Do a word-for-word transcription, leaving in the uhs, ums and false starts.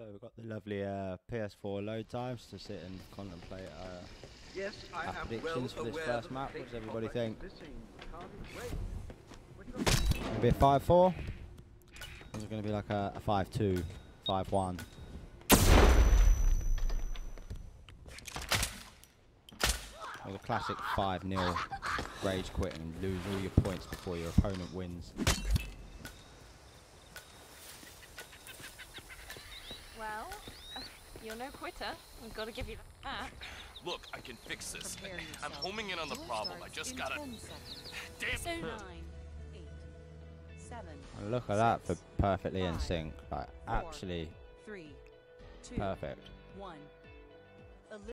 So we've got the lovely uh, P S four load times to sit and contemplate uh, Yes, I our am predictions well for this aware first that map. the What does fate everybody of think? missing can't wait. What do you Gonna be a five four? Or is it going to be like a, a five two, five one? Or the classic five nil rage quit and lose all your points before your opponent wins. Well, uh, you're no quitter. I've got to give you that. Look, I can fix this. Prepare I'm yourself. homing in on the War problem. I starts just in gotta. ten seconds. Damn. So Nine, eight, seven, And look at that for six, perfectly in five, sync. Like, four, actually three, two, perfect. one.